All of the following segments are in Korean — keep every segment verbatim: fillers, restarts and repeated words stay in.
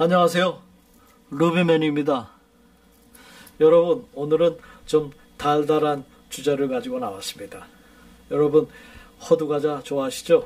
안녕하세요. 루비맨입니다. 여러분, 오늘은 좀 달달한 주제를 가지고 나왔습니다. 여러분, 호두과자 좋아하시죠?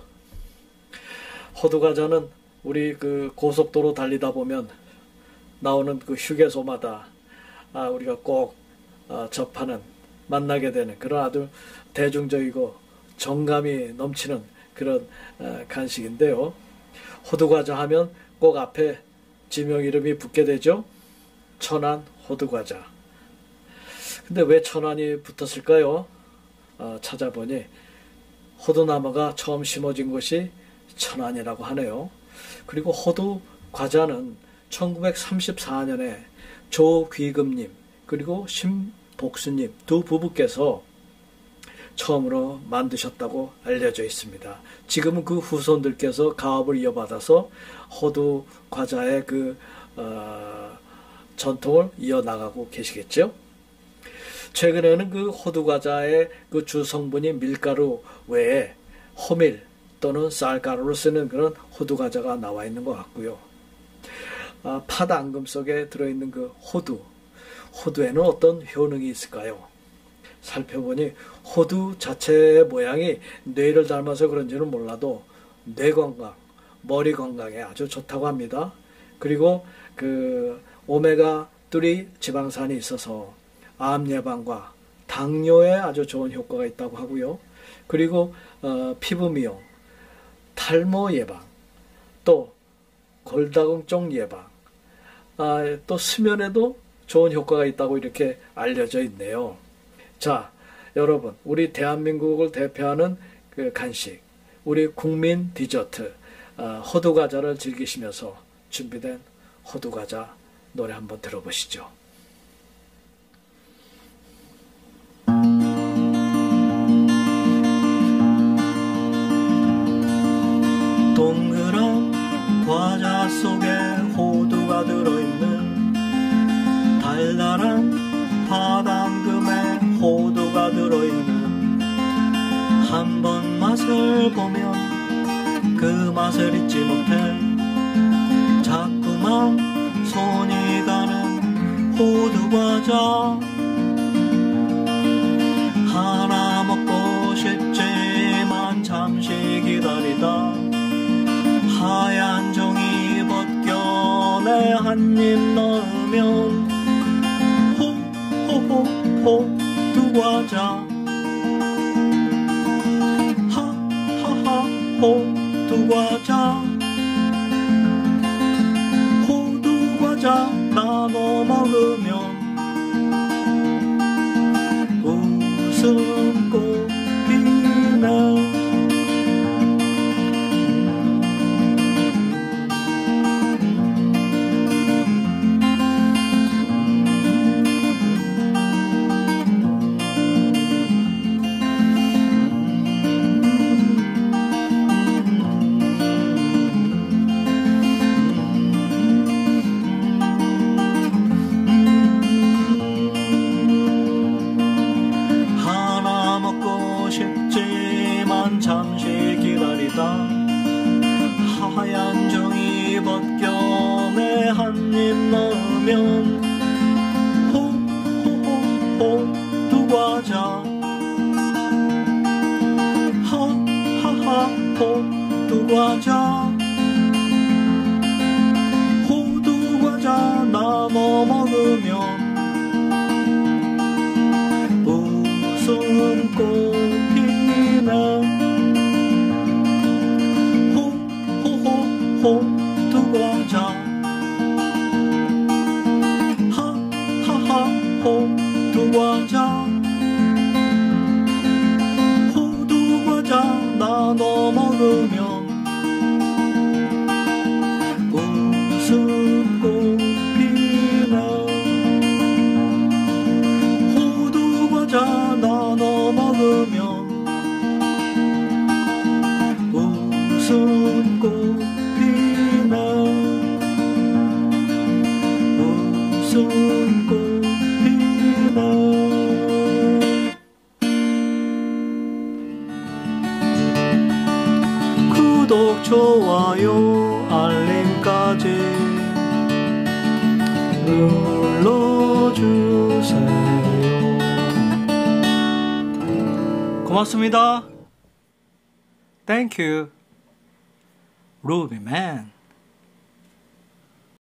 호두과자는 우리 그 고속도로 달리다 보면 나오는 그 휴게소마다 아, 우리가 꼭 아, 접하는, 만나게 되는 그런 아주 대중적이고 정감이 넘치는 그런 아, 간식인데요. 호두과자 하면 꼭 앞에 지명 이름이 붙게 되죠. 천안 호두과자. 근데 왜 천안이 붙었을까요? 어, 찾아보니 호두나무가 처음 심어진 곳이 천안이라고 하네요. 그리고 호두과자는 천구백삼십사 년에 조귀금님 그리고 신복수님 두 부부께서 처음으로 만드셨다고 알려져 있습니다. 지금은 그 후손들께서 가업을 이어받아서 호두 과자의 그 어, 전통을 이어나가고 계시겠죠. 최근에는 그 호두 과자의 그 주 성분이 밀가루 외에 호밀 또는 쌀가루를 쓰는 그런 호두 과자가 나와 있는 것 같고요. 아, 팥 앙금 속에 들어있는 그 호두, 호두에는 어떤 효능이 있을까요? 살펴보니 호두 자체의 모양이 뇌를 닮아서 그런지는 몰라도 뇌 건강, 머리 건강에 아주 좋다고 합니다. 그리고 그 오메가 삼 지방산이 있어서 암 예방과 당뇨에 아주 좋은 효과가 있다고 하고요. 그리고 어, 피부 미용, 탈모 예방, 또 골다공증 예방, 아, 또 수면에도 좋은 효과가 있다고 이렇게 알려져 있네요. 자, 여러분, 우리 대한민국을 대표하는 그 간식, 우리 국민 디저트, 어, 호두과자를 즐기시면서 준비된 호두과자 노래 한번 들어보시죠. 동그란 과자 속에 호두가 들어있는 달달한 팥당금에 호두가 들어있는 한 번 맛을 보면 그 맛을 잊지 못해 자꾸만 손이 가는 호두과자 하나 먹고 싶지만 잠시 기다리다 하얀 종이 벗겨내 한 입 넣으면 호호호 호두과자 하하하 호두과자 호두과자 나눠 먹으면 웃음꽃피네 잠시 기다리다 하얀 종이 벗겨내 한 입 넣으면 호호호 호두과자 하하하 호두과자 호두과자 나눠 먹으면 웃음꽃피네 호두과자 하하하 호두과자 호두과자 나눠 먹으면 웃음꽃피네 호두과자 나눠 먹으면 웃음꽃 구독, 좋아요, 알림까지 눌러주세요. 고맙습니다. Thank you. 루비맨.